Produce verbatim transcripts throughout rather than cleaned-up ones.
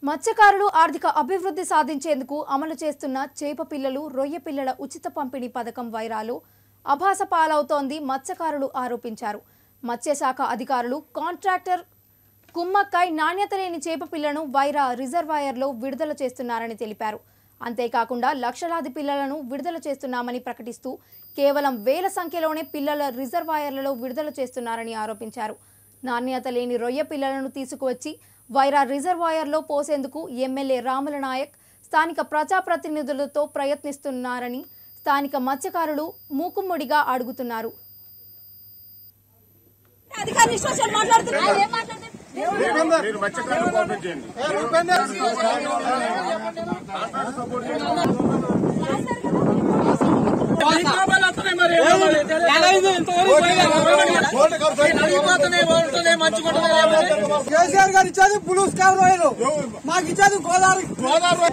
మత్స్యకారులు ఆర్థిక అభివృద్ధి సాధించేందుకు అమలు చేస్తున్న చేప పిల్లలు రొయ్య పిల్లల ఉచిత పంపిణీ పథకం వైరాలు అభాస పాలవుతోంది మత్స్యకారులు ఆరోపించారు. మత్స్యశాఖ అధికారులు కాంట్రాక్టర్ కుమ్మక్కై నాణ్యత లేని చేప పిల్లను వైరా రిజర్వాయర్లో విడుదల చేస్తున్నారని తెలిపారు. అంతేకాకుండా లక్షలాది పిల్లలను విడుదల చేస్తున్నామని ప్రకటిస్తూ కేవలం వేల సంఖ్యలోనే పిల్లల రిజర్వాయర్లలో విడుదల చేస్తున్నారని ఆరోపించారు. నాణ్యత లేని రొయ్య పిల్లలను తీసుకువచ్చి వైరా రిజర్వాయర్లో పోసేందుకు ఎమ్మెల్యే రాముల నాయక్ స్థానిక ప్రజాప్రతినిధులతో ప్రయత్నిస్తున్నారని స్థానిక మత్స్యకారులు మూకుమ్మడిగా అడుగుతున్నారు. కేసీఆర్ గారు ఇచ్చేది బ్లూ స్టార్ రొయ్యలు, మాకు ఇచ్చేది గోదావరి గోదావరి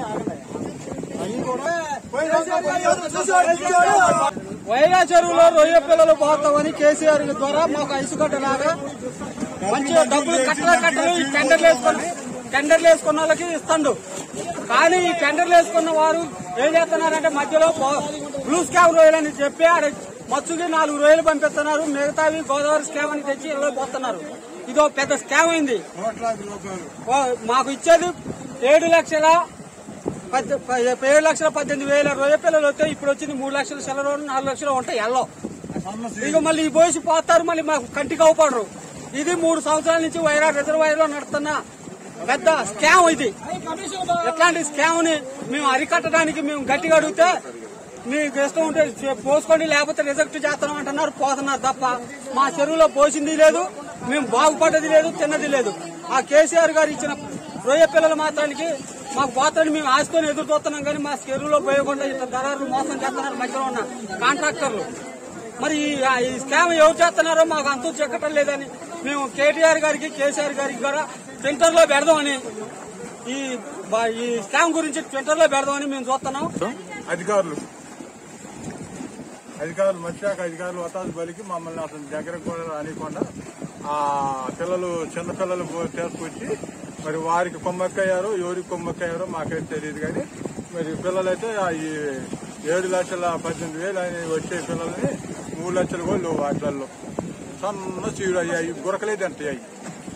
వైరా చెరువులో రొయ్య పిల్లలు పోతామని కేసీఆర్ ద్వారా మాకు ఐసుకట్టలాగా మంచిగా డబ్బులు కట్టల కట్టలు ఈ టెండర్లు వేసుకుని టెండర్లు వేసుకున్న వాళ్ళకి ఇస్తాడు. కానీ ఈ టెండర్లు వేసుకున్న వారు ఏం చేస్తున్నారంటే మధ్యలో బ్లూ స్కామ్ రొయ్యలు అని చెప్పి ఆడ మత్స్సుకి నాలుగు రొయ్యలు పంపిస్తున్నారు. మిగతావి గోదావరి స్కామ్ అని తెచ్చి ఇలా పోతున్నారు. ఇదో పెద్ద స్కామ్ అయింది. మాకు ఇచ్చేది ఏడు లక్షల ఏడు లక్షల పద్దెనిమిది వేల రొయ్య పిల్లలు వస్తే ఇప్పుడు వచ్చింది మూడు లక్షల సెలవు నాలుగు లక్షలు ఉంటాయి ఎల్లో. ఇక మళ్ళీ ఈ పోసి పోతారు, మళ్ళీ మాకు కంటికి అవపడరు. ఇది మూడు సంవత్సరాల నుంచి వైరా రిజర్వాయర్ లో నడుస్తున్న పెద్ద స్కామ్ ఇది. ఎట్లాంటి స్కామ్ ని మేము అరికట్టడానికి మేము గట్టిగా అడిగితే మీకు ఇష్టం ఉంటే పోసుకోండి లేకపోతే రిజెక్ట్ చేస్తాం అంటున్నారు. పోతున్నారు తప్ప మా చెరువులో పోసింది లేదు, మేము బాగుపడ్డది లేదు, తిన్నది లేదు. ఆ కేసీఆర్ గారు ఇచ్చిన రొయ్య పిల్లల మాత్రానికి మాకు పోతాన్ని మేము ఆసుకొని ఎదురు చూస్తున్నాం. కానీ మా చెరువులో పోయకుండా ఇట్లా దళారులు మోసం చేస్తున్నారు మధ్యలో ఉన్న కాంట్రాక్టర్లు. మరి ఈ స్కామ్ ఎవరు చేస్తున్నారో మాకు అంతూ చెక్కటం లేదని మేము కేటీఆర్ గారికి కేసీఆర్ గారికి కూడా ట్విట్టర్ లో పెడదామని ఈ ఈ స్కామ్ గురించి ట్విట్టర్ లో పెడదామని మేము చూస్తున్నాం. అధికారులు అధికారులు మత్స్యశాఖ అధికారులు వతాసు బలికి మమ్మల్ని అతని దగ్గరకు కూడా రానికుండా ఆ పిల్లలు చిన్న పిల్లలు తీసుకొచ్చి మరి వారికి కొమ్మక్కయ్యారో ఎవరికి కొమ్మక్కయ్యారో మాకైతే తెలియదు. కానీ మరి పిల్లలైతే ఈ ఏడు లక్షల పద్దెనిమిది వేలు అని వచ్చే పిల్లల్ని మూడు లక్షలు కూడా లేవు. వాటిల్లో సన్న చీడు అయ్యాయి, గురకలేదంటే అయ్యి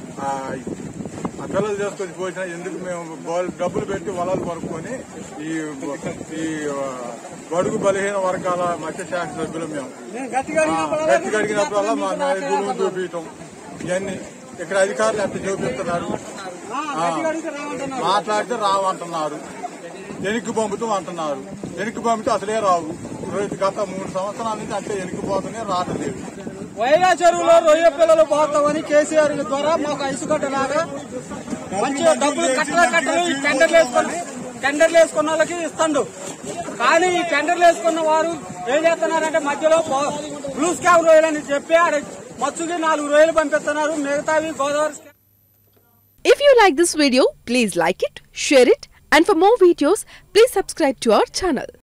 ఆ పిల్లలు తీసుకొచ్చి పోసినా ఎందుకు మేము డబ్బులు పెట్టి వలలు కొనుక్కొని ఈ ఈ బడుగు బలహీన వర్గాల మత్స్యశాఖ సభ్యులు మేము గట్టి కడిగినప్పుడల్లా మా నాయకులు చూపించటం ఇవన్నీ ఇక్కడ అధికారులు ఎంత చూపిస్తున్నారు. మాట్లాడితే రావంటున్నారు, వెనక్కి పంపుతాం అంటున్నారు. వెనక్కి పంపితే అసలే రావు. గత మూడు సంవత్సరాల నుంచి అంటే వెనక్కి పోతూనే రావట్లేదు. వైరా చెరువులో రొయ్య పిల్లలు పోతామని కేసీఆర్ ద్వారా మాకు ఐసుకట్టలాగా మంచిగా డబ్బులు కట్టల కట్టలు ఈ టెండర్లు వేసుకుని టెండర్లు వేసుకున్న వాళ్ళకి ఇస్తాడు. కానీ ఈ టెండర్లు వేసుకున్న వారు ఏం చేస్తున్నారంటే మధ్యలో బ్లూ స్కామ్ రొయ్యలు అని చెప్పి ఆడ మత్స్సుకి నాలుగు రొయ్యలు పంపిస్తున్నారు. మిగతావి Godavari. If you like this video, please like it, share it, and for more videos, please subscribe to our channel.